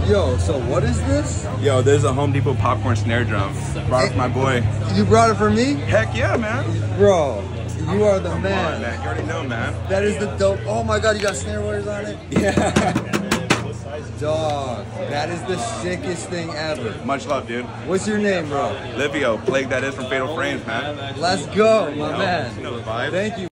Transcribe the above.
Yo, so what is this? Yo, there's a Home Depot popcorn snare drum. Brought it for my boy. You brought it for me? Heck yeah, man. Bro, you are the Come man. on, man. You already know, man. That is the dope. Oh my god, you got snare wires on it? Yeah. Dog, that is the sickest thing ever. Much love, dude. What's your name, bro? Livio, Plague that is from Fatal Frames, man. Let's go, my man. You know the vibes. Thank you.